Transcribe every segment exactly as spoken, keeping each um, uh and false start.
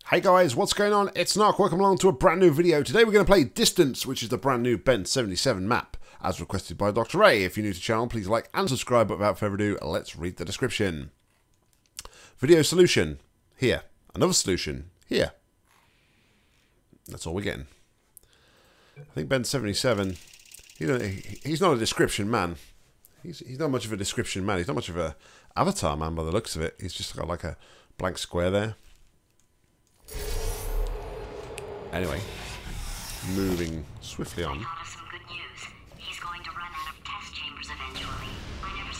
Hey guys, what's going on? It's Narc. Welcome along to a brand new video. Today we're going to play Distance, which is the brand new Ben seventy-seven map, as requested by Doctor Ray. If you're new to the channel, please like and subscribe. But without further ado, let's read the description. Video solution, here. Another solution, here. That's all we're getting. I think Ben seventy-seven, you know, he's not a description man. He's, he's not much of a description man. He's not much of a avatar man by the looks of it. He's just got like a blank square there. Anyway, moving swiftly on. I thought of some good news. He's going to run out of test chambers eventually. I never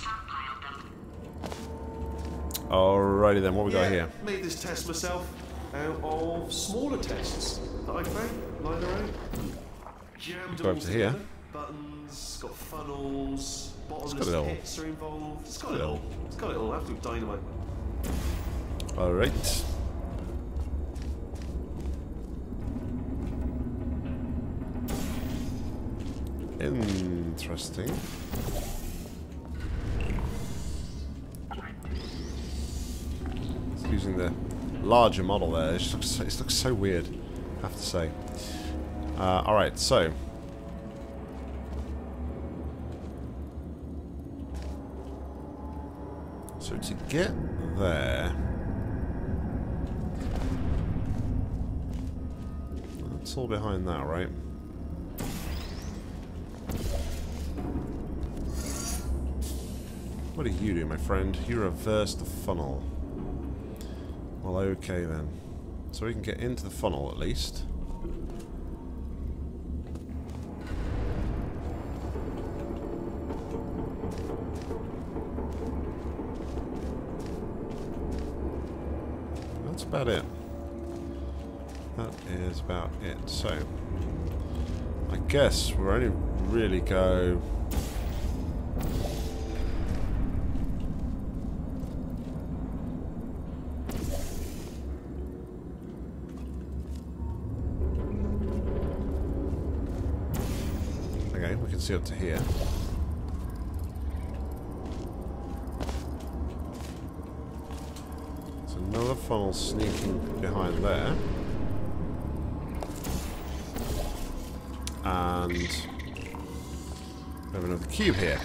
stockpiled them. Alrighty then, what we yeah, got here? Made this test myself out of smaller tests that I found lying around. Jammed Go them all over to here. together. Buttons, got funnels, got bottomless it all. pits are involved. It's got it all. It's got it all. Absolute dynamite. Alright. Interesting. It's using the larger model there. It just looks so, it looks so weird, I have to say. Uh, Alright, so. So to get there. That's all behind that, right? What do you do, my friend? You reverse the funnel. Well, okay then. So we can get into the funnel at least. That's about it. That is about it. So, I guess we'll only really go... Okay, we can see up to here. There's another funnel sneaking behind there. And we have another cube here.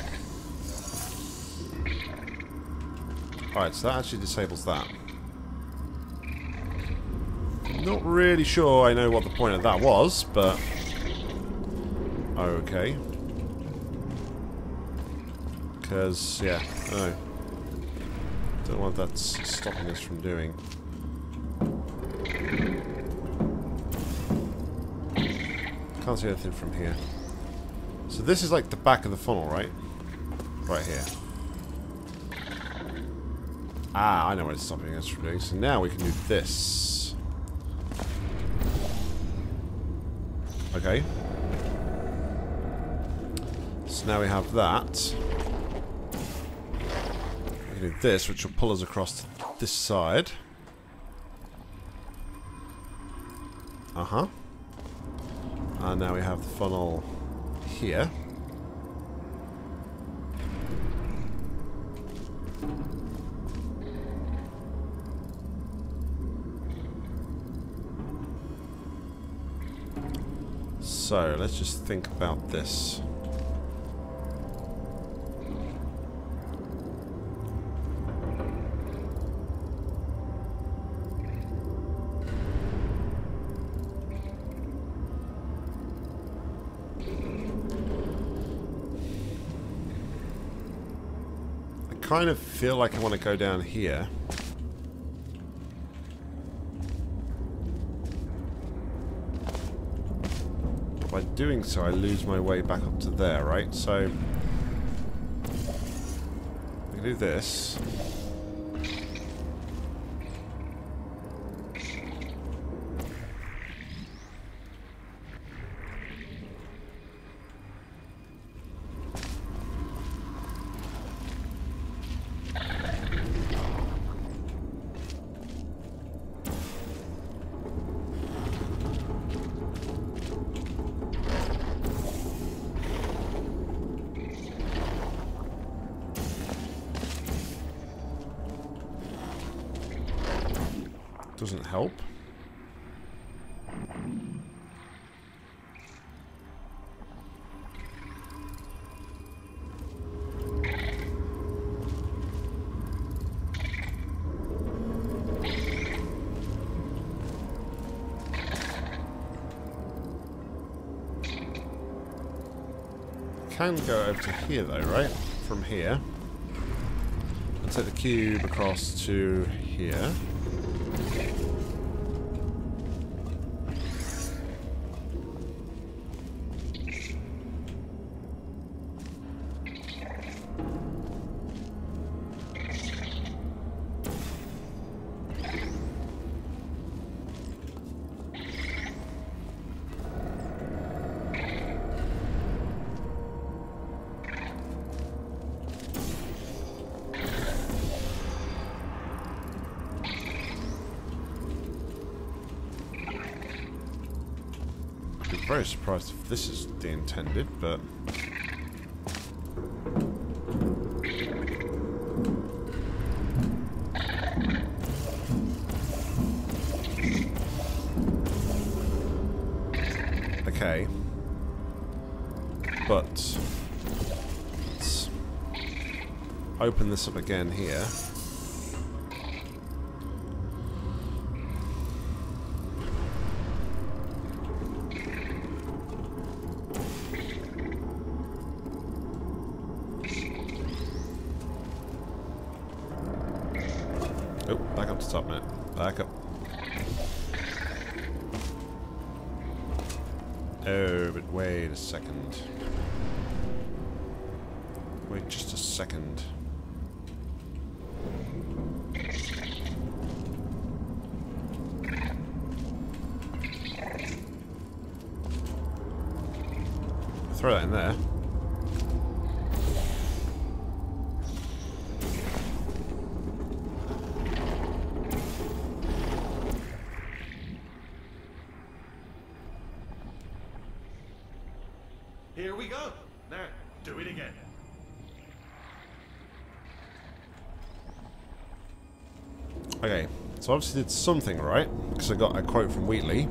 Alright, so that actually disables that. Not really sure I know what the point of that was, but... Okay. Because, yeah, I don't know. Don't know what that's stopping us from doing. Can't see anything from here. So this is like the back of the funnel, right? Right here. Ah, I know what it's stopping us from doing. So now we can do this. Okay. So now we have that. We can do this, which will pull us across to this side. Uh-huh. And now we have the funnel here. So, let's just think about this. I kind of feel like I want to go down here. By doing so, I lose my way back up to there, right? So, I can do this. Doesn't help. can go over to here though, right? From here. And take the cube across to here. Very surprised if this is the intended, but okay. But let's open this up again here. Oh, back up to top now. Back up. Oh, but wait a second. Wait just a second. Throw that in there. Here we go. Now, do it again. Okay, so obviously did something right, because I got a quote from Wheatley.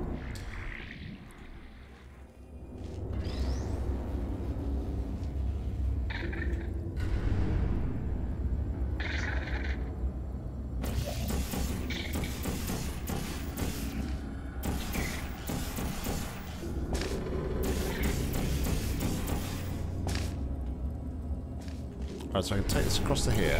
Alright, so I can take this across to here.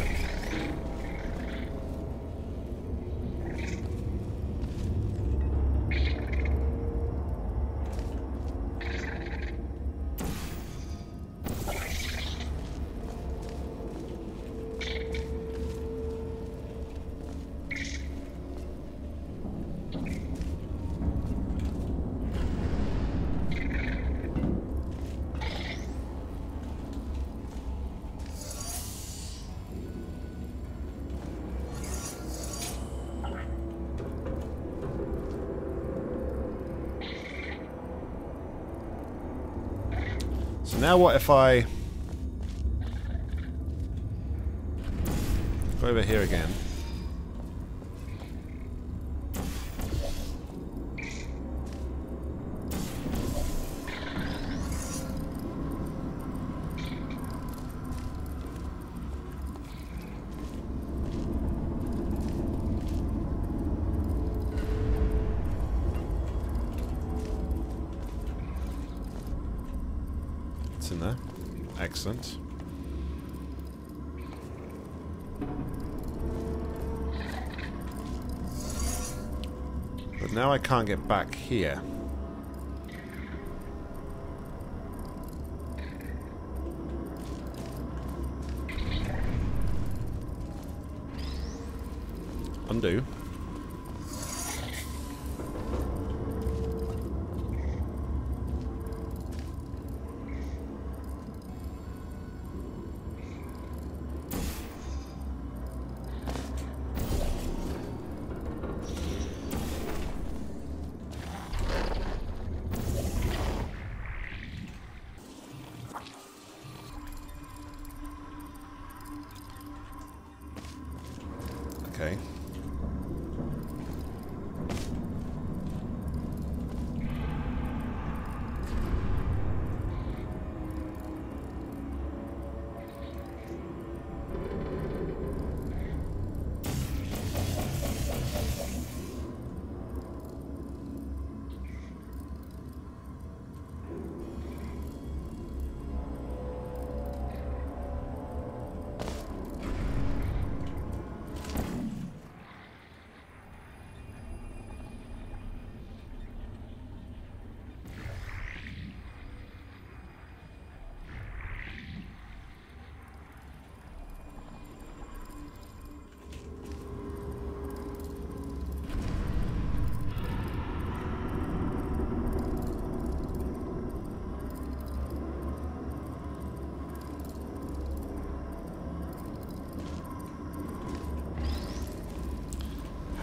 So now what if I go over here again? In there. Excellent. But now I can't get back here. Undo. Okay.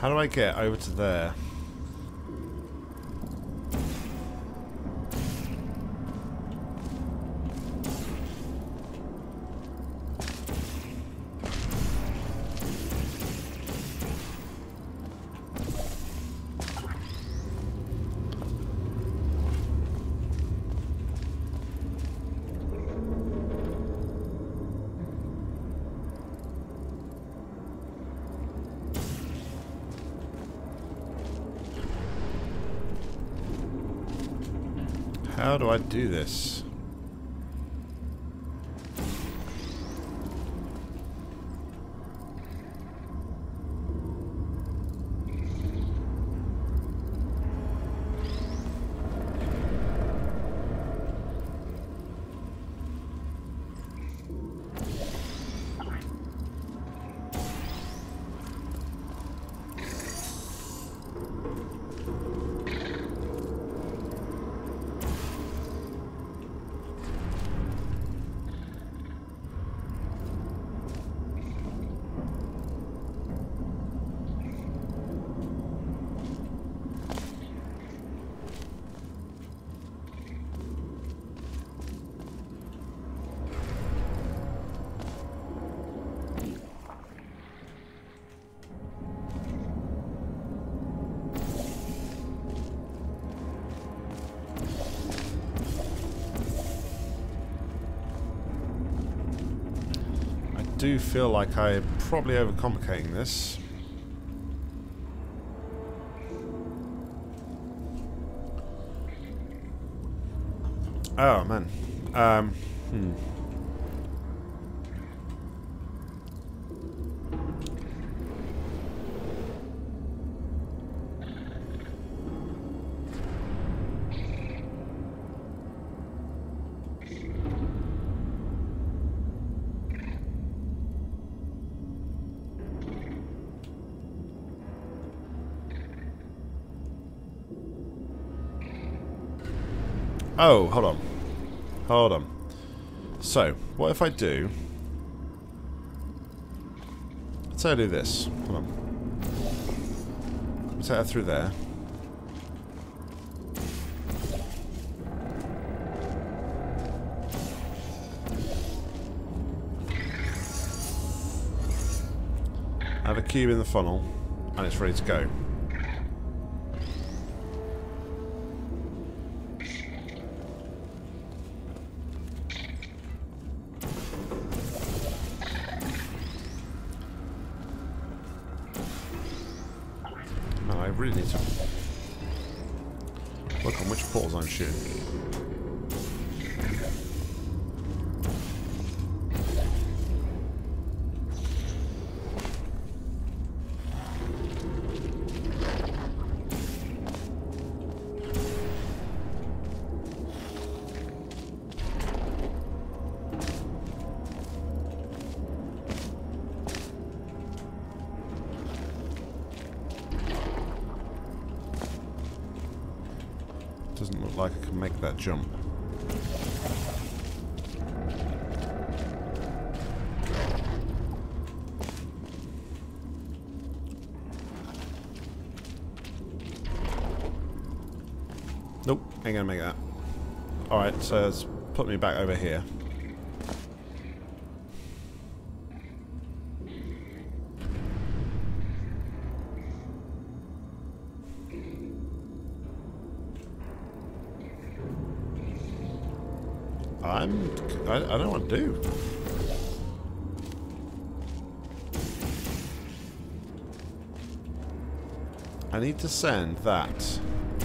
How do I get over to there? How do I do this? I do feel like I'm probably overcomplicating this. Oh man. Um, hmm. Oh, hold on. Hold on. So, what if I do... Let's say I do this. Hold on. Let's take that through there. I have a cube in the funnel, and it's ready to go. I really need to work on which portals I'm shooting. Doesn't look like I can make that jump. Nope, ain't gonna make that. Alright, so it's put me back over here. I'm... I, I don't know what to do. I need to send that.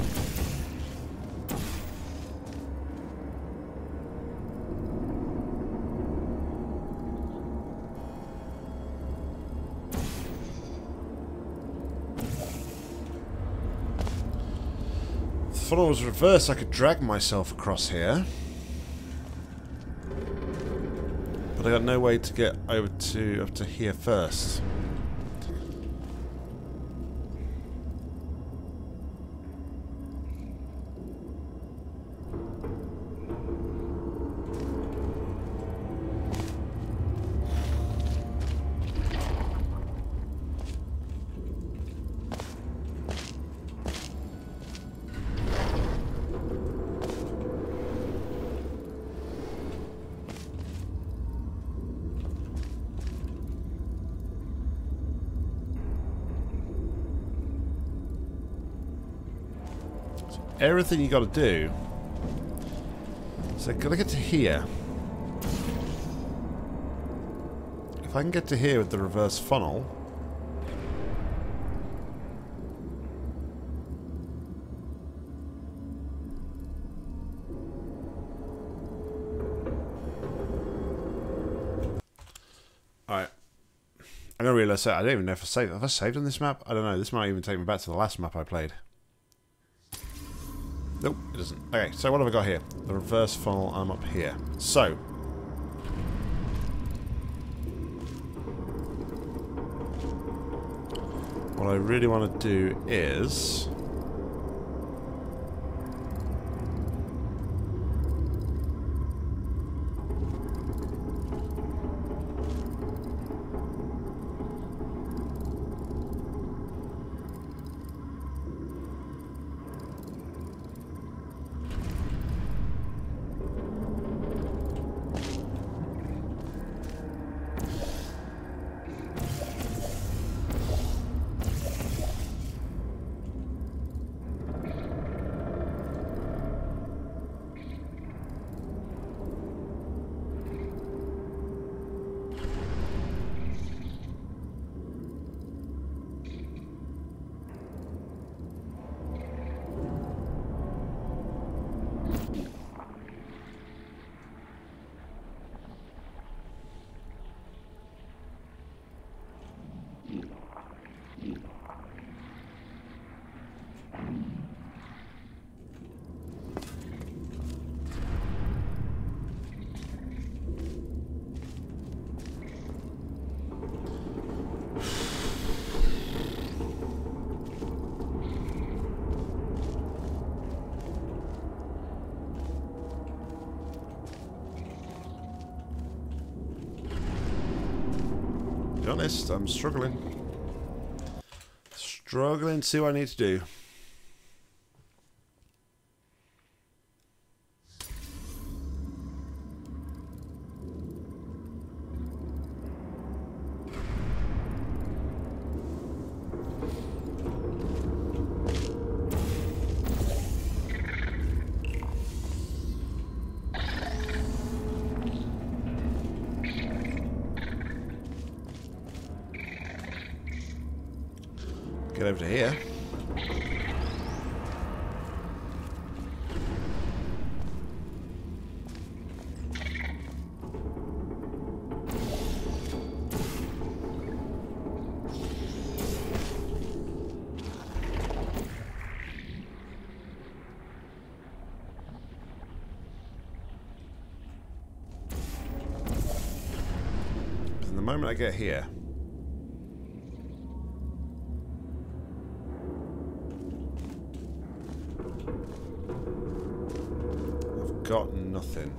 If the funnel was reversed, I could drag myself across here. But I got no way to get over to up to here first. everything you got to do. So gotta get to here. If I can get to here with the reverse funnel. Alright. I'm gonna realise that I don't even know if I saved. Have I saved on this map? I don't know. This might even take me back to the last map I played. Nope, it doesn't. Okay, so what have I got here? The reverse funnel, I'm up here. So. What I really want to do is... To be honest, I'm struggling. Struggling to see what I need to do. Get over to here. And the moment I get here, got nothing.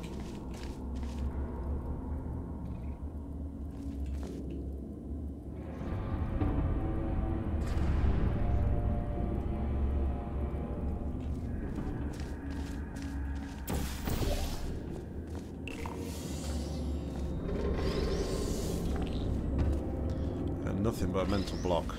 And nothing but a mental block.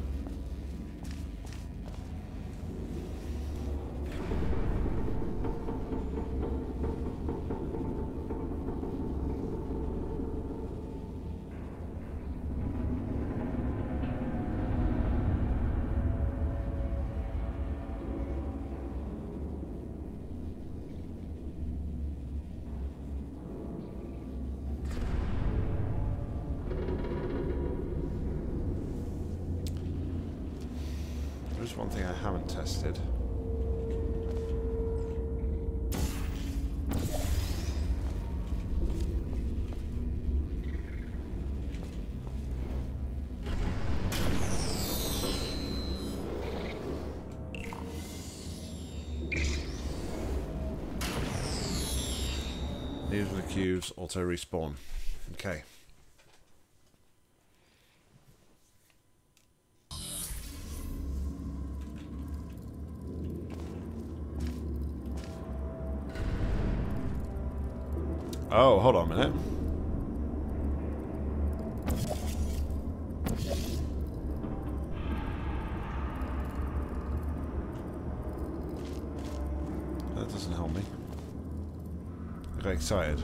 There's one thing I haven't tested. These are the cubes, auto respawn. Okay. Oh, hold on a minute. that doesn't help me. I got excited.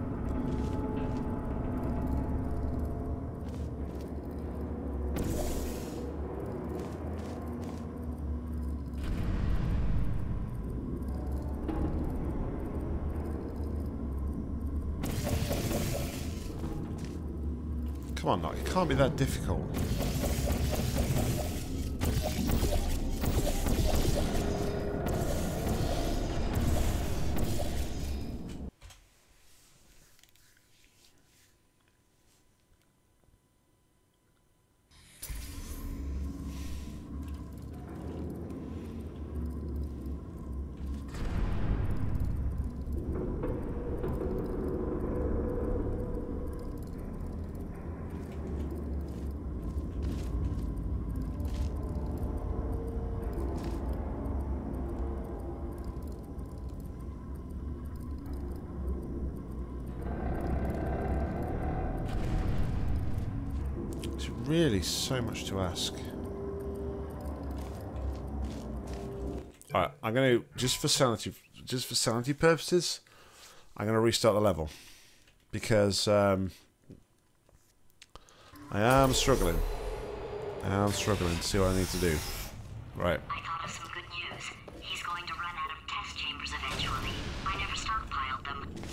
Come on, Nock, it can't be that difficult. Really so much to ask. Alright, I'm going to, just for sanity, just for sanity purposes, I'm going to restart the level. Because um, I am struggling. I am struggling to see what I need to do. Right. I thought of some good news. He's going to run out of test chambers eventually. I never stockpiled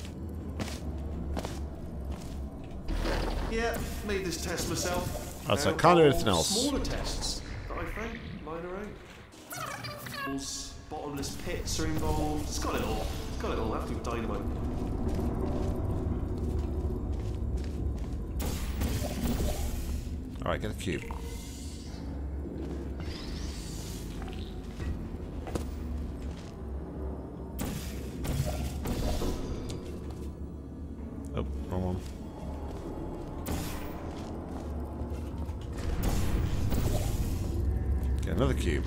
them. Yeah, made this test myself. Right, so I can't do anything else. Smaller tests that I found lying around. Those bottomless pits are involved. It's got it all. It's got it all. Absolute dynamite. Alright, get a cube. Oh, wrong one. Get another cube.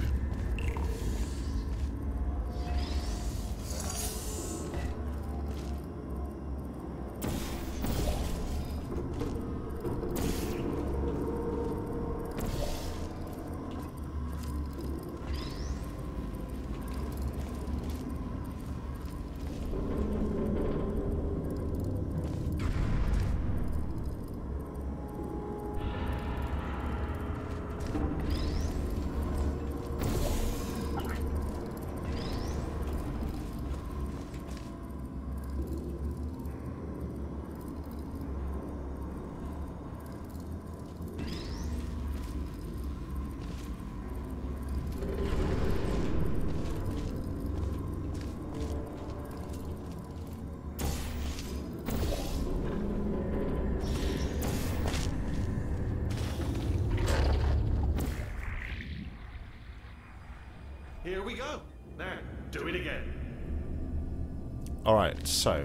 Here we go. Now, do it again. Alright, so.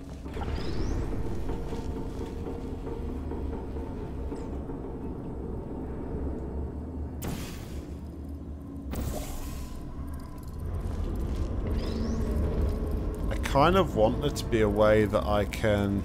I kind of want there to be a way that I can...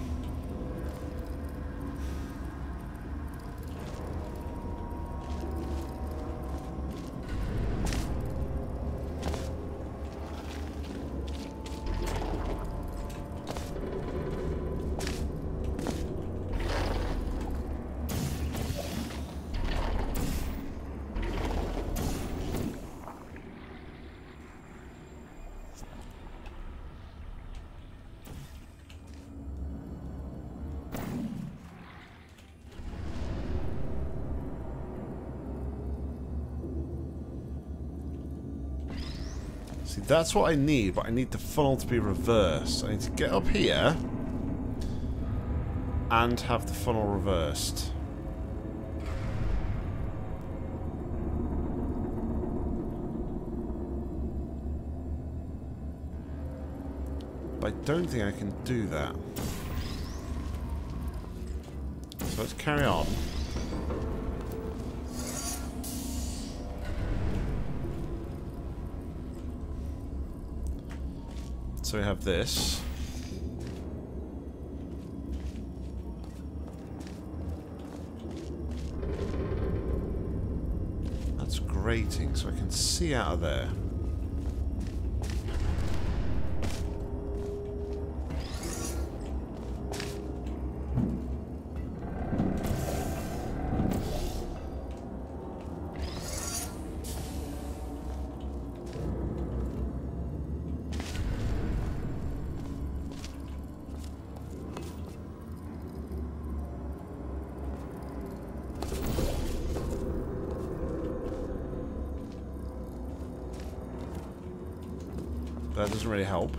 See, that's what I need, but I need the funnel to be reversed. I need to get up here and have the funnel reversed. But I don't think I can do that. So let's carry on. So we have this. That's grating, so I can see out of there. That doesn't really help.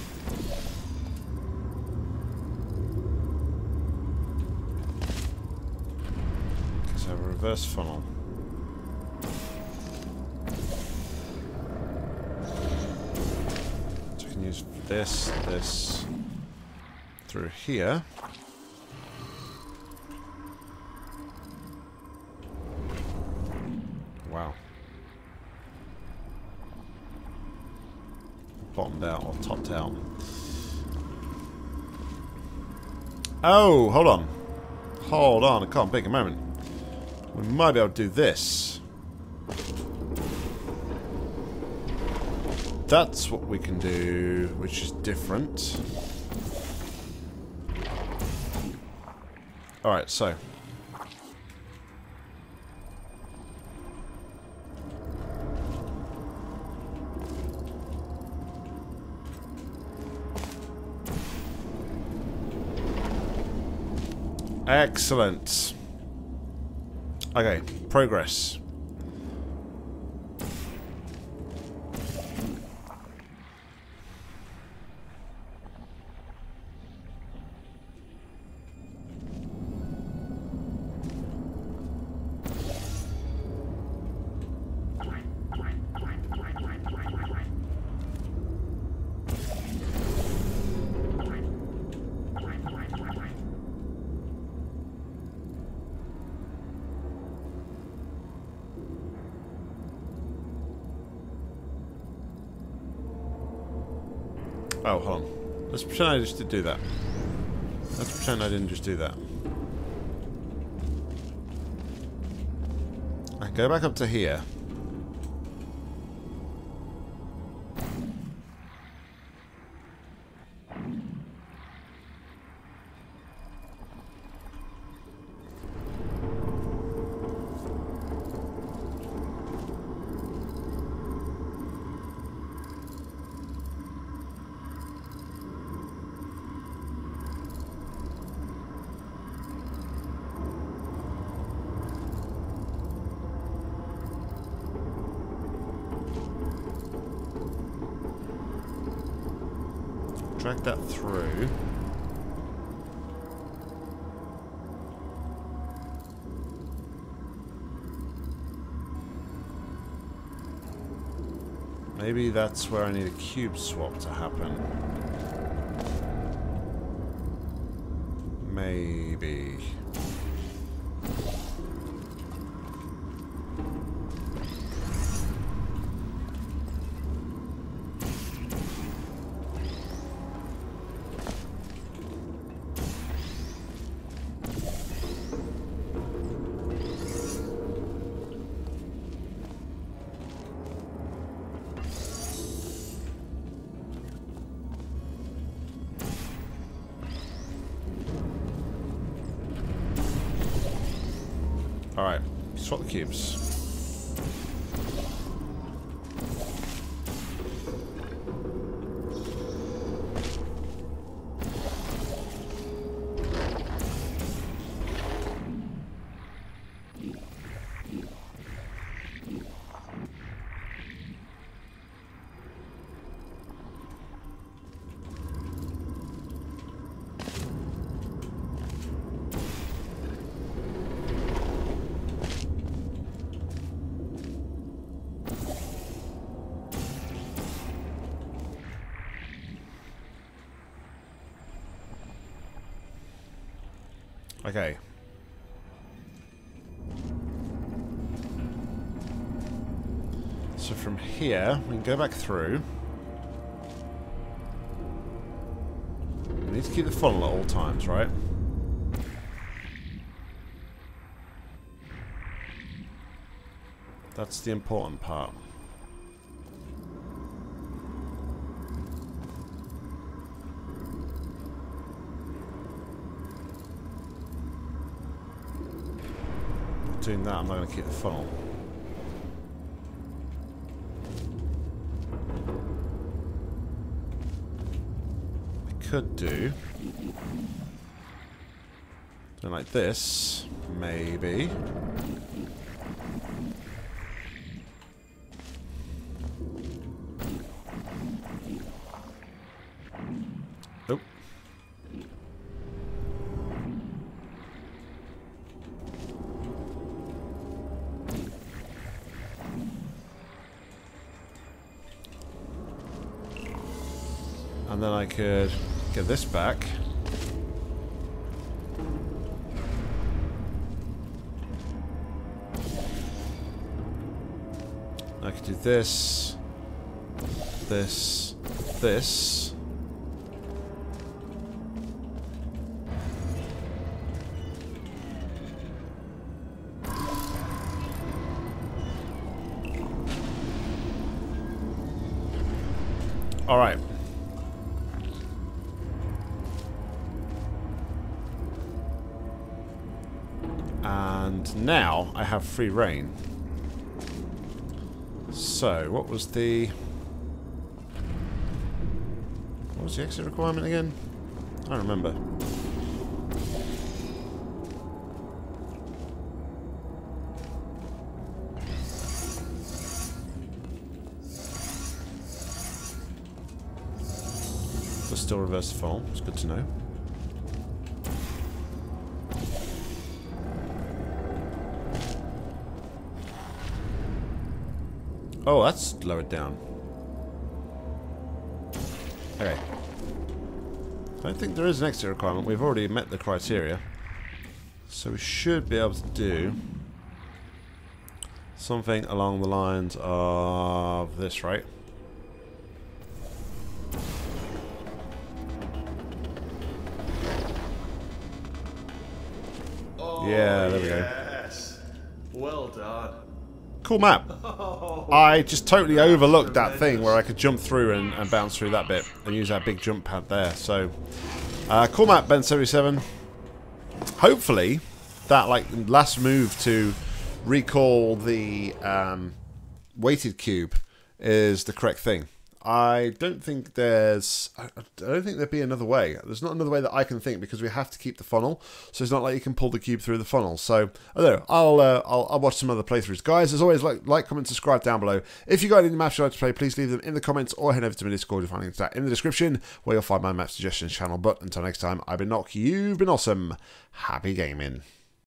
So reverse funnel. So we can use this, this through here. Wow. Bottomed out or topped out. Oh, hold on. Hold on, I can't pick a moment. We might be able to do this. That's what we can do, which is different. Alright, so. Excellent. Okay, progress. Oh, hold on. Let's pretend I just did do that. Let's pretend I didn't just do that. I go back up to here. Drag that through. Maybe that's where I need a cube swap to happen. Maybe. Alright, swap the cubes. Okay. So from here, we can go back through. We need to keep the funnel at all times, right? That's the important part. Doing that, I'm not going to keep the funnel. I could do something like this, maybe. And then I could get this back. I could do this, this, this. All right. And now I have free reign. So, what was the... What was the exit requirement again? I don't remember. But still reverse the fall. It's good to know. Oh, that's lowered down. Okay. I don't think there is an exit requirement. We've already met the criteria. So we should be able to do something along the lines of this, right? Oh, yeah, there we yes. go. Well done. Cool map. Oh, I just totally overlooked that thing where I could jump through and, and bounce through that bit and use that big jump pad there. So, uh, cool map, Ben seventy-seven. Hopefully, that like last move to recall the um, weighted cube is the correct thing. I don't think there's... I don't think there'd be another way. There's not another way that I can think because we have to keep the funnel. So it's not like you can pull the cube through the funnel. So, I don't know. I'll, uh, I'll, I'll watch some other playthroughs. Guys, as always, like, like, comment, subscribe down below. If you got any maps you'd like to play, please leave them in the comments or head over to my Discord. You'll find links to that in the description where you'll find my map suggestions channel. But until next time, I've been Nock. You've been awesome. Happy gaming.